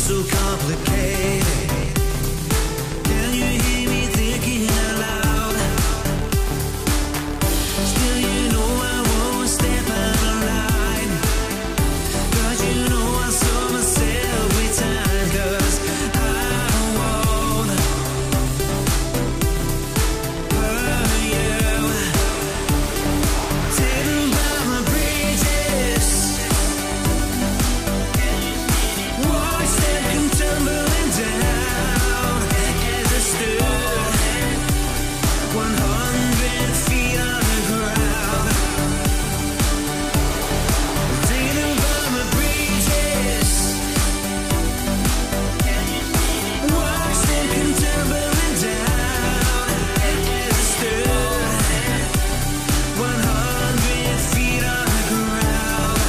so complicated. Can you hear me thinking out loud? Still you know I won't step out of line, but you know I saw myself with time, 'cause I won't hurt you. Taken by my bridges, watch them come tumbling down as I stood 100 feet on the ground. Taken by my bridges, watch them come tumbling down as I stood 100 feet on the ground.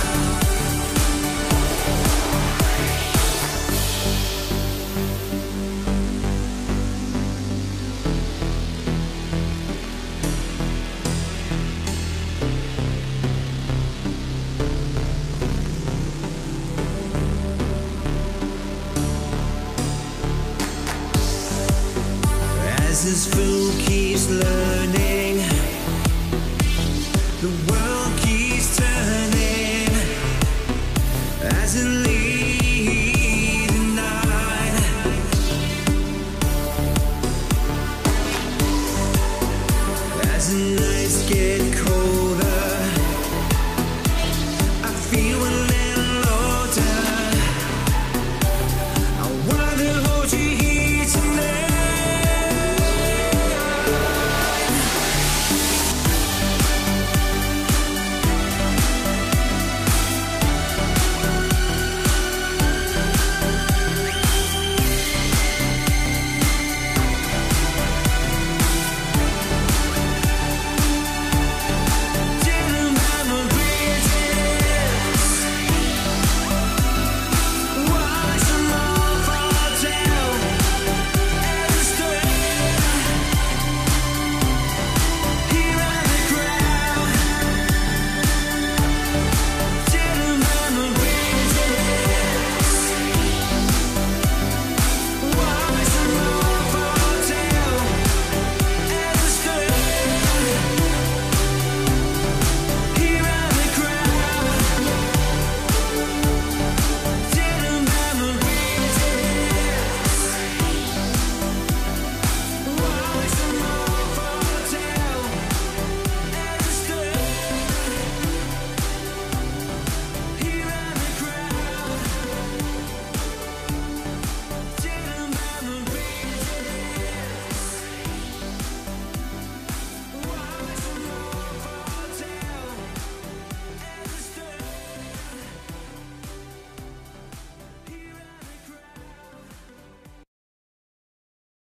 As this fool keeps learning, the world